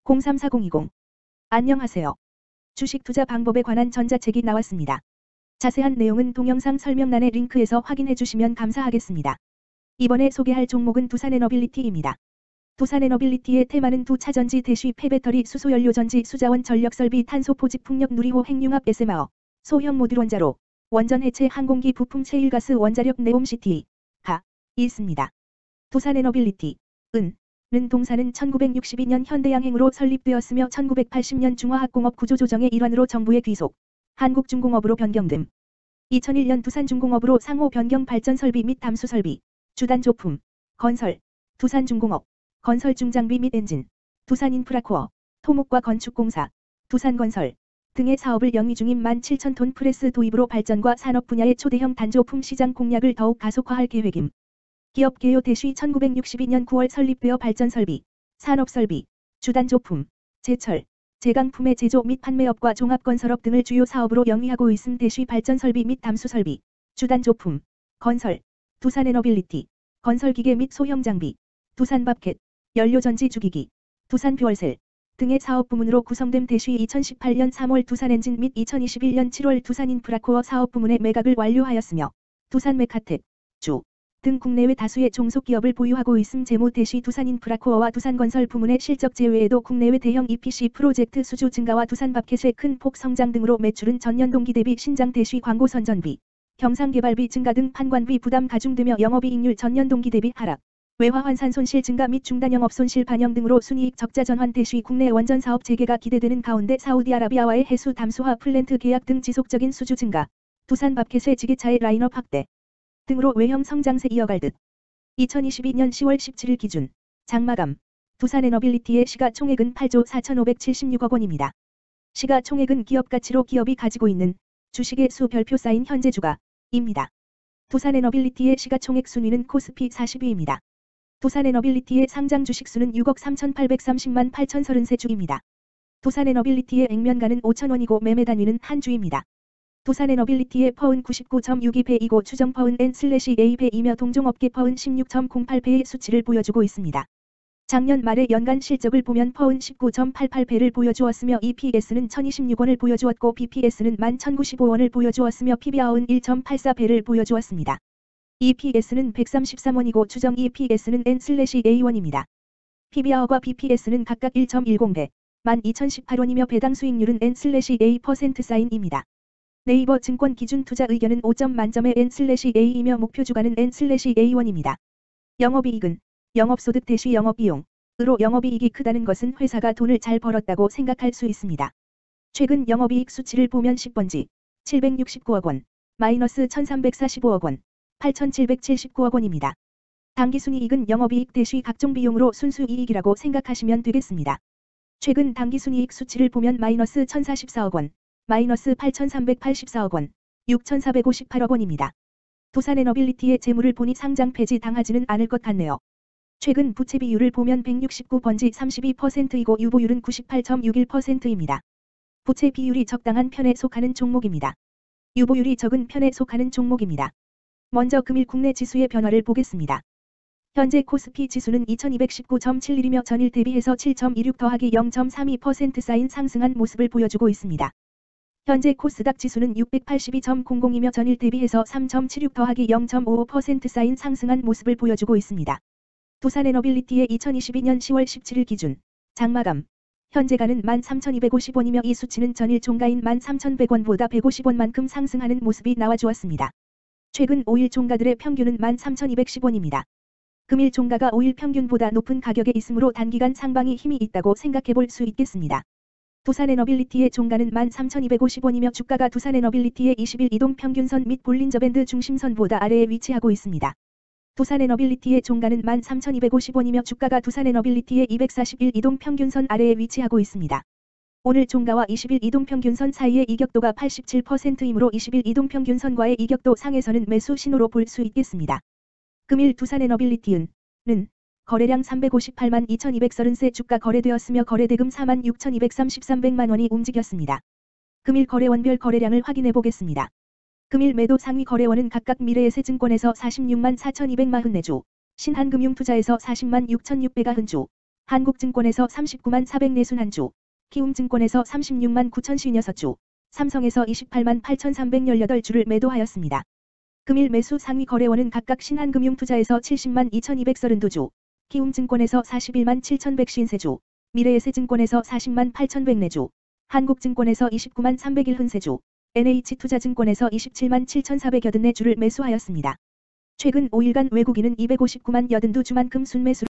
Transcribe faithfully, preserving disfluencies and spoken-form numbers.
공삼사공이공. 안녕하세요. 주식 투자 방법에 관한 전자책이 나왔습니다. 자세한 내용은 동영상 설명란의 링크에서 확인해 주시면 감사하겠습니다. 이번에 소개할 종목은 두산에너빌리티입니다. 두산에너빌리티의 테마는 두 차전지 대쉬 폐배터리 수소연료전지 수자원 전력설비 탄소 포집 풍력 누리호 핵융합 에스엠아어 소형 모듈 원자로 원전 해체 항공기 부품 체일가스 원자력 네옴시티 가 있습니다. 두산에너빌리티 은 는 동사는 천구백육십이 년 현대양행으로 설립되었으며 천구백팔십 년 중화학공업 구조조정의 일환으로 정부의 귀속, 한국중공업으로 변경됨. 이천일 년 두산중공업으로 상호 변경 발전설비 및 담수설비, 주단조품, 건설, 두산중공업, 건설중장비 및 엔진, 두산인프라코어, 토목과 건축공사, 두산건설 등의 사업을 영위 중인 만 칠천 톤 프레스 도입으로 발전과 산업 분야의 초대형 단조품 시장 공략을 더욱 가속화할 계획임. 기업 개요 대쉬 천구백육십이 년 구월 설립되어 발전설비, 산업설비, 주단조품, 제철, 제강품의 제조 및 판매업과 종합건설업 등을 주요 사업으로 영위하고 있음. 대쉬 발전설비 및 담수설비, 주단조품, 건설, 두산에너빌리티, 건설기계 및 소형장비, 두산밥켓, 연료전지 주기기, 두산퓨얼셀 등의 사업부문으로 구성됨. 대쉬 이천십팔 년 삼월 두산엔진 및 이천이십일 년 칠월 두산인프라코어 사업부문의 매각을 완료하였으며 두산메카텍, 주 등 국내외 다수의 종속기업을 보유하고 있음. 재무 대쉬 두산인프라코어와 두산건설 부문의 실적 제외에도 국내외 대형 이피씨 프로젝트 수주 증가와 두산밥켓의 큰 폭 성장 등으로 매출은 전년 동기 대비 신장. 대쉬 광고 선전비, 경상개발비 증가 등 판관비 부담 가중되며 영업이익률 전년 동기 대비 하락, 외화 환산 손실 증가 및 중단 영업 손실 반영 등으로 순이익 적자 전환. 대쉬 국내 원전 사업 재개가 기대되는 가운데 사우디아라비아와의 해수 담수화 플랜트 계약 등 지속적인 수주 증가, 두산밥켓의 지게차의 라인업 확대 등으로 외형 성장세 이어갈 듯. 이천이십이 년 시월 십칠일 기준 장마감 두산에너빌리티의 시가총액은 팔조 사천오백칠십육억 원입니다. 시가총액은 기업가치로 기업이 가지고 있는 주식의 수 별표 쌓인 현재 주가입니다. 두산에너빌리티의 시가총액 순위는 코스피 사십 위입니다. 두산에너빌리티의 상장 주식수는 육억 삼천팔백삼십만 팔천삼십삼 주입니다. 두산에너빌리티의 액면가는 오천 원이고 매매 단위는 한 주입니다. 두산에너빌리티의 퍼은 구십구 점 육이 배이고 추정 퍼은 엔 에이 배이며 동종업계 퍼은 십육 점 공팔 배의 수치를 보여주고 있습니다. 작년 말의 연간 실적을 보면 퍼은 십구 점 팔팔 배를 보여주었으며 이피에스는 천이십육 원을 보여주었고 비피에스는 만 천구십오 원을 보여주었으며 피비알은 일 점 팔사 배를 보여주었습니다. 이피에스는 백삼십삼 원이고 추정 이피에스는 엔 에이 원입니다. 피비알과 비피에스는 각각 일 점 일공 배, 만 이천십팔 원이며 배당 수익률은 엔 에이 퍼센트 사인입니다. 네이버 증권 기준 투자 의견은 오 점 만점의 엔 에이이며 목표 주가는 엔 에이 원입니다. 영업이익은 영업소득 대쉬 영업비용으로 영업이익이 크다는 것은 회사가 돈을 잘 벌었다고 생각할 수 있습니다. 최근 영업이익 수치를 보면 십 번지 칠백육십구억 원, 마이너스 천삼백사십오억 원, 팔천칠백칠십구억 원입니다. 당기순이익은 영업이익 대쉬 각종 비용으로 순수이익이라고 생각하시면 되겠습니다. 최근 당기순이익 수치를 보면 마이너스 천사십사억 원, 마이너스 팔천삼백팔십사억 원, 육천사백오십팔억 원입니다. 두산에너빌리티의 재물을 보니 상장 폐지 당하지는 않을 것 같네요. 최근 부채 비율을 보면 백육십구 번지 삼십이 퍼센트이고 유보율은 구십팔 점 육일 퍼센트입니다. 부채 비율이 적당한 편에 속하는 종목입니다. 유보율이 적은 편에 속하는 종목입니다. 먼저 금일 국내 지수의 변화를 보겠습니다. 현재 코스피 지수는 이천이백십구 점 칠일이며 전일 대비해서 칠 점 이육 더하기 영 점 삼이 퍼센트 쌓인 상승한 모습을 보여주고 있습니다. 현재 코스닥 지수는 육백팔십이 점 공공이며 전일 대비해서 삼 점 칠육 더하기 영 점 오오 퍼센트 쌓인 상승한 모습을 보여주고 있습니다. 두산에너빌리티의 이천이십이 년 시월 십칠일 기준 장마감 현재가는 만 삼천이백오십 원이며 이 수치는 전일 종가인 만 삼천백 원보다 백오십 원만큼 상승하는 모습이 나와주었습니다. 최근 오 일 종가들의 평균은 만 삼천이백십 원입니다. 금일 종가가 오 일 평균보다 높은 가격에 있으므로 단기간 상방이 힘이 있다고 생각해볼 수 있겠습니다. 두산에너빌리티의 종가는 만 삼천이백오십 원이며 주가가 두산에너빌리티의 이십 일 이동평균선 및 볼린저밴드 중심선보다 아래에 위치하고 있습니다. 두산에너빌리티의 종가는 만 삼천이백오십 원이며 주가가 두산에너빌리티의 이백사십일 이동평균선 아래에 위치하고 있습니다. 오늘 종가와 이십 일 이동평균선 사이의 이격도가 팔십칠 퍼센트이므로 이십 일 이동평균선과의 이격도 상에서는 매수 신호로 볼 수 있겠습니다. 금일 두산에너빌리티은 는 거래량 삼백오십팔만 이천이백삼십삼 주가 거래되었으며 거래대금 사만 육천이백삼십삼백만 원이 움직였습니다. 금일 거래원별 거래량을 확인해 보겠습니다. 금일 매도 상위 거래원은 각각 미래에셋증권에서 사십육만 사천이백사십사 주, 신한금융투자에서 사십만 육천육백구십 주, 한국증권에서 삼십구만 사백사십일 주, 키움증권에서 삼십육만 구천오십육 주, 삼성에서 이십팔만 팔천삼백십팔 주를 매도하였습니다. 금일 매수 상위 거래원은 각각 신한금융투자에서 칠십만 이천이백삼십이 주, 키움증권에서 사십일만 칠천백오십삼 주, 미래에셋증권에서 사십만 팔천백사 주, 한국증권에서 이십구만 삼백십일 주, 엔에이치투자증권에서 이십칠만 칠천사백팔십사 주를 매수하였습니다. 최근 오 일간 외국인은 이백오십구만 팔십이 주만큼 순매수